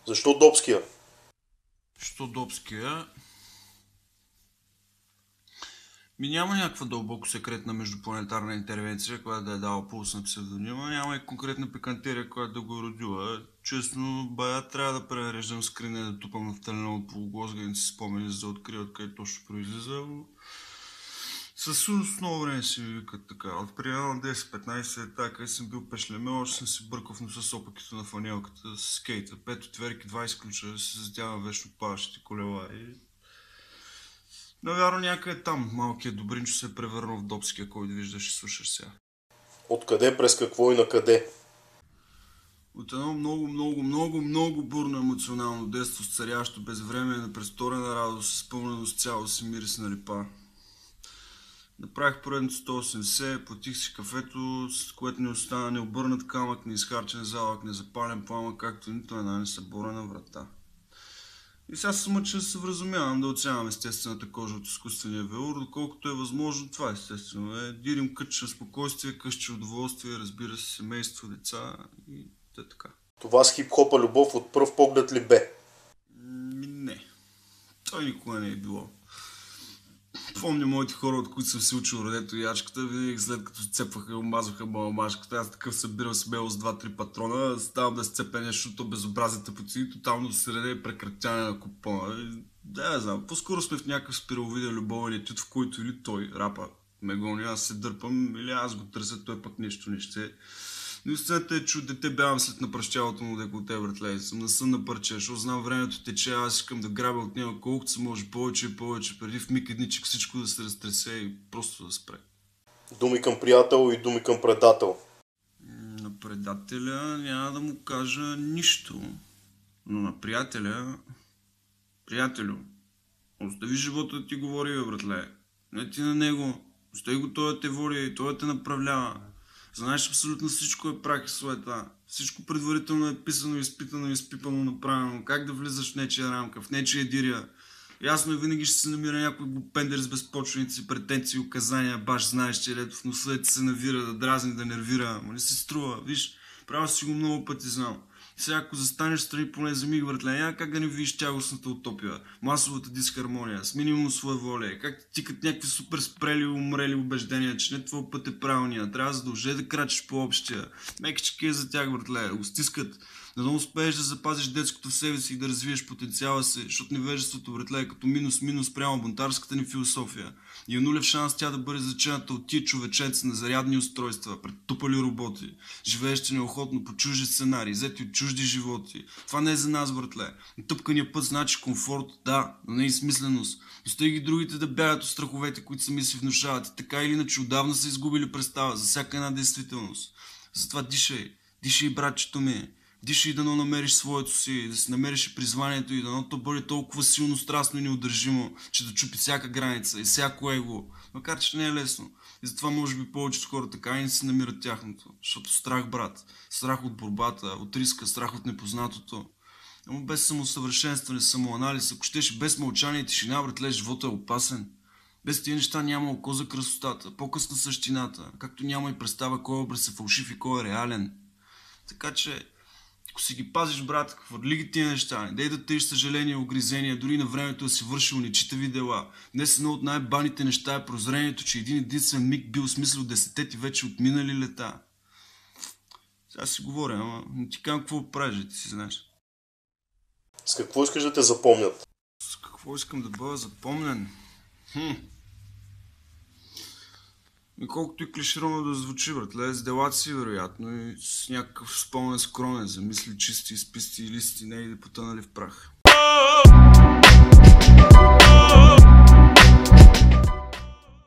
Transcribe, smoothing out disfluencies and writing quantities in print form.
Защо Добския? Що Добския? Няма някаква дълбоко секретна междупланетарна интервенция, която да е дала пулс на псевдонима. Няма и конкретна пикантерия, която да го е родила. Честно, бая, трябва да пререждам скрине, да тупам в талена от полуглозга и не си спомени за да открия откъде точно произлиза. Със сигурност много време си ми викат така. От примерно 10-15 лета, къде съм бил пешлемел, още съм си бъркал в носа с опакито на фанелката, с скейта. 5 отверки, 20 ключа, се затявам вечно падащите колела и... Навярно някъде там малкият Добринчо се е превърнал в Добския, който виждаш и слушаш сега. Откъде, през какво и на къде? От едно много бурно емоционално детство с царящо безвремие на престорена радост, изпълнено с цялост и мирис на липа. Направих поредното 180, платих си кафето, с което не остана необърнат камък, неизхарчен залък, незапален пламък, както нито една несъборена врата. И сега се мъча да се вразумявам, да оценявам естествената кожа от изкуствения велур, доколкото е възможно. Това естествено е. Дирим кътче спокойствие, къщи удоволствие, разбира се, семейство, деца и така. Това с хип-хопа любов от пръв поглед ли бе? Не. Той никога не е било. Помня моите хора, от които съм се учил родето и ячката, винаги след като цепваха и омазваха баламашката, аз такъв събирал смело с 2-3 патрона, ставам да сцепя нещо безобразите по цели, тотално среда и прекратяване на купона. Да, не знам, по-скоро сме в някакъв спираловиден любовен етюд, в който или той рапа ме гони, аз се дърпам, или аз го търся, той пък нещо не ще. Но истината е, че от дете бявам след напръщялото му деколте, братле. Съм на сън на парче, защото знам времето тече, аз искам да грабя от него колкото се може повече и повече, преди в миг едничък всичко да се разтресе и просто да спре. Думи към приятел и думи към предател. На предателя няма да му кажа нищо, но на приятеля... Приятелю, остави живота да ти говори, бе, братле. Не ти на него. Остави го той да те води и той да те направлява. Знаеш, абсолютно всичко е прах и суета. Всичко предварително е писано, изпитано, изпипано, направено. Как да влизаш в нечия рамка, в нечия дирия. Ясно е, винаги ще се намира някой глупендер с безпочвеници, претенции, указания. Баш знаеш, че лето в носа ти се навира, да дразни, да нервира. Ама не се струва. Виж, правил си го много пъти знам. И сега, ако застанеш страни поне за миг, братле, няма как да не видиш тягостната утопия, масовата дисхармония, с минимум своеволие, как ти тикат някакви супер спрели, умрели убеждения, че не твой път е правилния, трябва задължи да крачиш по общия. Мекички е за тях, братле, да го стискат. Да не успееш да запазиш детското в себе си и да развиеш потенциала си, защото невежеството, братле, е като минус прямо бунтарската ни философия. И е нулев шанс тя да бъде зачената от тия човеченца на зарядни устройства, претупали роботи, живеещи неохотно по чужди сценарии, взети от чужди животи. Това не е за нас, братле. Тъпкания път значи комфорт, да, но не и смисленост. Остави ги другите да бягат от страховете, които сами си внушават и така или иначе отдавна са изгубили представа за всяка една действителност. Затова дишай, братчето ми. Дишай и дано намериш своето си, да си намериш и призванието и дано то бъде толкова силно, страстно и неудържимо, че да чупи всяка граница и всяко его. Макар че не е лесно. И затова може би повечето хора така и не си намират тяхното. Защото страх, брат. Страх от борбата, от риска, страх от непознатото. Ама без самосъвършенстване, самоанализ, ако щеш без мълчание и тишина, братле, живота е опасен. Без тия неща няма око за красотата, по-късна същината, както няма и представа кой образ е фалшив и кой е реален. Така че, ако си ги пазиш, брат, хвърли ги тия неща, не дей да тъж съжаление, огризения, дори на времето да си вършил нечитави дела. Днес едно от най-баните неща е прозрението, че един единствен миг бил смисъл 10 ти вече отминали лета. Сега си говоря, ама не ти казвам какво правиш, ти си знаеш. С какво искаш да те запомнят? С какво искам да бъда запомнен? И колкото и клиширано да звучи, братле, с делата си вероятно и с някакъв спомен скромен за мисли чисти, изписти и листи, не и да потънали в прах.